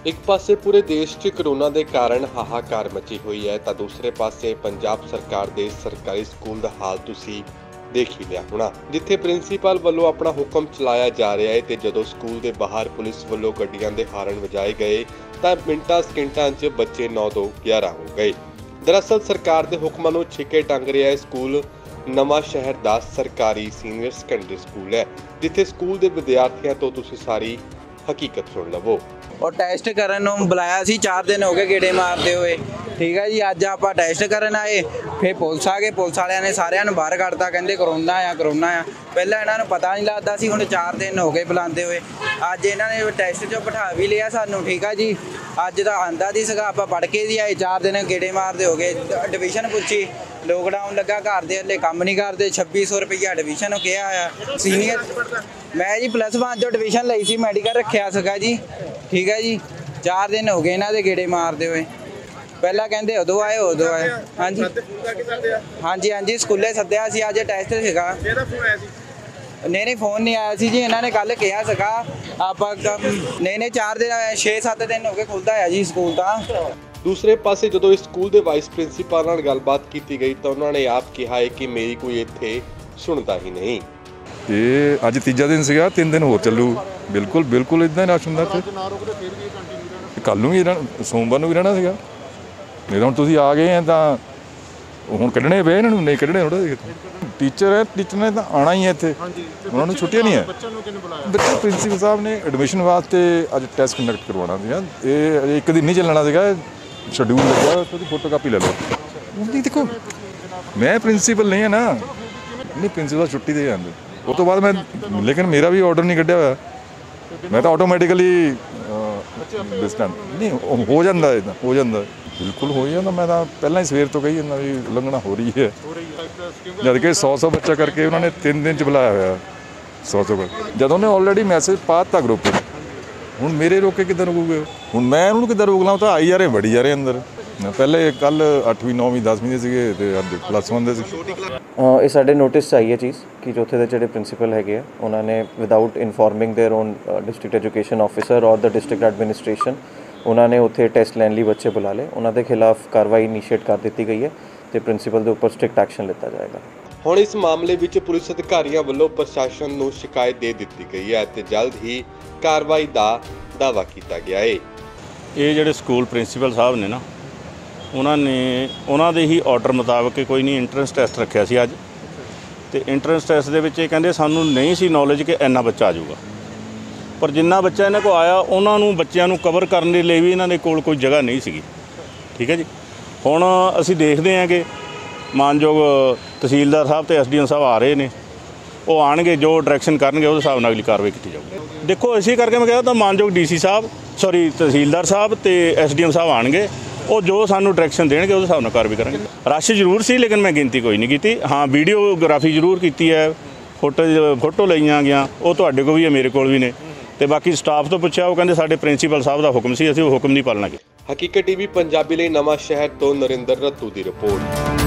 एक पासे पूरे देश 'ਚ कोरोना के कारण हाहाकार मची हुई है तो दूसरे पासे पंजाब सरकार के सरकारी स्कूल का हाल तुसी देख ही लिया होना, जिथे प्रिंसीपल वालों अपना हुक्म चलाया जा रहा है तो जदों स्कूल के बाहर पुलिस वालों गड्डियां दे हाਰਨ वजाए गए तो मिंटां सकिंटां 'ਚ बच्चे 9 ਤੋਂ 11 हो गए। दरअसल सरकार के हुक्मां नूं छिके टंग रहा है स्कूल नवां शहर का सरकारी सीनियर सैकेंडरी स्कूल है, जिथे स्कूल के विद्यार्थियों तो तुसी सारी हकीकत सुन लवो। और टैसट करन बुलाया सी, 4 दिन हो गए गेड़े मारते हुए। ठीक है जी, अज आप टैसट करन आए, फिर पुलिस आ गए, पुलिस वालियां ने सारियां नूं बाहर कढ़ता, कहंदे करोना आ। पहला इन्हां नूं पता नहीं लगदा सी, हुण 4 दिन हो गए बुलाते हुए। अज इन्हां ने टैसट चों बिठा भी लिया सानूं। ठीक है जी, अज दा आंदा दी सीगा, आपां पढ़ के दी आए, 4 दिन गेड़े मारते हो गए। एडमिशन पुछी, लॉकडाउन लगा, घर दे हले काम नहीं करते, 2600 रुपया एडमिशन किया है। सीनियर मैं जी +1 जो एडमिशन लई सी, मैडिकल रखिया सीगा जी। ठीक है जी, 4 दिन हो गए इन्हां दे गेड़े मारते हुए। पहला कहते उदों आए उदों आए। हाँ जी हाँ जी हाँ जी, स्कूले सद्दिया सी, अज टैसट सीगा। नहीं फोन नहीं आया सी जी, इन्होंने कल कहा सीगा आपां नहीं 4 दिन 6-7 दिन हो गए खुलदा है जी स्कूल दा। दूसरे पासे जदों इस स्कूल के वाइस प्रिंसीपल नाल गलबात की गई तो उन्होंने आप कहा है कि मेरी कोई इत्थे सुनता ही नहीं। ये अज तीजा दिन सीगा, 3 दिन होर चलू। बिल्कुल बिल्कुल इदा रश हुंदा इत्थे। कल नूं भी सोमवार नूं भी रहना सीगा, नहीं तो हुण तुसीं आ गए हैं तो हुण कड्ढणे पए इन्हां नूं, नहीं कड्ढणे थोड़ा। टीचर है, टीचर ने तो आना ही है इत्थे, उन्होंने छुट्टियां नहीं है। बच्चे प्रिंसीपल साहब ने एडमिशन वास्ते अज टैसट कंडक्ट करवाना सीगा, ये एक दिन नहीं चलना सीगा, शेड्यूल लगा उसकी फोटो कापी ले लो। देखो मैं प्रिंसीपल नहीं है ना, नहीं प्रिंसीपल छुट्टी दे जाते उस तो बाद मैं, लेकिन मेरा भी ऑर्डर नहीं कढ़िया हुआ, मैं तो ऑटोमैटिकली डिस्टेंस नहीं हो जाता है, हो जाता बिल्कुल हो जाता। मैं तो पहला ही सवेर तो कही जाता भी उलंघना हो रही है, जबकि 100 बच्चा करके उन्होंने 3 दिन च बुलाया हुआ 100 कर, जब उन्हें ऑलरेडी मैसेज पाता ग्रुप हूँ मेरे रोके किधर रोकूगे, हूँ मैं उन्होंने किधर रोक ला, तो आई जा रहे बड़ी जा रहे अंदर। पहले कल 8वीं 9वीं 10वीं ਦੇ ਸੀਗੇ ਤੇ ਅੱਜ +1 ਦੇ ਸੀ। ਇਹ ਸਾਡੇ ਨੋਟਿਸ 'ਚ ਆਈ ਹੈ ਚੀਜ਼ ਕਿ ਚੌਥੇ ਦੇ ਜਿਹੜੇ ਪ੍ਰਿੰਸੀਪਲ ਹੈਗੇ ਆ ਉਹਨਾਂ ਨੇ without informing their own district education officer और द डिस्ट्रिक्ट एडमिनिस्ट्रेशन ਉਹਨਾਂ ਨੇ ਉੱਥੇ ਟੈਸਟ ਲੈਣ ਲਈ ਬੱਚੇ ਬੁਲਾ ਲਏ। ਉਹਨਾਂ ਦੇ ਖਿਲਾਫ ਕਾਰਵਾਈ ਇਨੀਸ਼ੀਏਟ ਕਰ ਦਿੱਤੀ ਗਈ ਹੈ ਤੇ ਪ੍ਰਿੰਸੀਪਲ ਦੇ ਉੱਪਰ ਸਟ੍ਰਿਕਟ ਐਕਸ਼ਨ ਲਿੱਤਾ ਜਾਏਗਾ। ਹੁਣ ਇਸ ਮਾਮਲੇ ਵਿੱਚ ਪੁਲਿਸ ਅਧਿਕਾਰੀਆਂ ਵੱਲੋਂ ਪ੍ਰਸ਼ਾਸਨ ਨੂੰ ਸ਼ਿਕਾਇਤ ਦੇ ਦਿੱਤੀ ਗਈ ਹੈ ਤੇ ਜਲਦ ਹੀ ਕਾਰਵਾਈ ਦਾ ਦਾਅਵਾ ਕੀਤਾ ਗਿਆ ਹੈ। ਇਹ ਜਿਹੜੇ ਸਕੂਲ ਪ੍ਰਿੰਸੀਪਲ ਸਾਹਿਬ ਨੇ ਨਾ, ਉਹਨਾਂ ਨੇ ਉਹਨਾਂ ਦੇ ਹੀ ਆਰਡਰ ਮੁਤਾਬਕ ਕੋਈ ਨਹੀਂ ਇੰਟਰੈਂਸ ਟੈਸਟ ਰੱਖਿਆ ਸੀ ਅੱਜ, ਤੇ ਇੰਟਰੈਂਸ ਟੈਸਟ ਦੇ ਵਿੱਚ ਇਹ ਕਹਿੰਦੇ ਸਾਨੂੰ ਨਹੀਂ ਸੀ ਨੌਲੇਜ ਕਿ ਇੰਨਾ ਬੱਚਾ ਆ ਜਾਊਗਾ, ਪਰ ਜਿੰਨਾ ਬੱਚਾ ਇਹਨਾਂ ਕੋਲ ਆਇਆ ਉਹਨਾਂ ਨੂੰ ਬੱਚਿਆਂ ਨੂੰ ਕਵਰ ਕਰਨ ਦੇ ਲਈ ਵੀ ਇਹਨਾਂ ਦੇ ਕੋਲ ਕੋਈ ਜਗ੍ਹਾ ਨਹੀਂ ਸੀਗੀ। ਠੀਕ ਹੈ ਜੀ, ਹੁਣ ਅਸੀਂ ਦੇਖਦੇ ਹਾਂ ਕਿ ਮਾਨਯੋਗ ਤਹਿਸੀਲਦਾਰ ਸਾਹਿਬ ਤੇ SDM ਸਾਹਿਬ ਆ ਰਹੇ ਨੇ, ਉਹ ਆਣਗੇ ਜੋ ਡਾਇਰੈਕਸ਼ਨ ਕਰਨਗੇ ਉਸ ਹਿਸਾਬ ਨਾਲ ਅਗਲੀ ਕਾਰਵਾਈ ਕੀਤੀ ਜਾਊਗੀ। ਦੇਖੋ ਇਸੇ ਕਰਕੇ ਮੈਂ ਕਹਿੰਦਾ ਤਾਂ ਮਾਨਯੋਗ DC ਸਾਹਿਬ ਤਹਿਸੀਲਦਾਰ ਸਾਹਿਬ ਤੇ SDM ਸਾਹਿਬ ਆਣਗੇ, ਉਹ ਜੋ ਸਾਨੂੰ ਡਾਇਰੈਕਸ਼ਨ ਦੇਣਗੇ ਉਸ ਹਿਸਾਬ ਨਾਲ ਕਾਰਵਾਈ ਕਰਾਂਗੇ। ਰਸ਼ ਜ਼ਰੂਰ ਸੀ ਲੇਕਿਨ ਮੈਂ ਗਿਣਤੀ ਕੋਈ ਨਹੀਂ ਕੀਤੀ। ਹਾਂ ਵੀਡੀਓਗ੍ਰਾਫੀ ਜ਼ਰੂਰ ਕੀਤੀ ਹੈ, ਫੋਟੋ ਲਈਆਂ ਗਿਆ, ਉਹ ਤੁਹਾਡੇ ਕੋਲ ਵੀ ਹੈ ਮੇਰੇ ਕੋਲ ਵੀ ਨੇ, ਤੇ ਬਾਕੀ ਸਟਾਫ ਤੋਂ ਪੁੱਛਿਆ ਉਹ ਕਹਿੰਦੇ ਸਾਡੇ ਪ੍ਰਿੰਸੀਪਲ ਸਾਹਿਬ ਦਾ ਹੁਕਮ ਸੀ, ਅਸੀਂ ਉਹ ਹੁਕਮ ਨਹੀਂ ਪਾਲਣਾ ਕੀਤਾ। ਹਕੀਕਤ TV ਪੰਜਾਬੀ ਲਈ ਨਵਾਂ ਸ਼ਹਿਰ ਤੋਂ ਨਰਿੰਦਰ ਰੱਤੂ ਦੀ ਰਿਪੋਰਟ।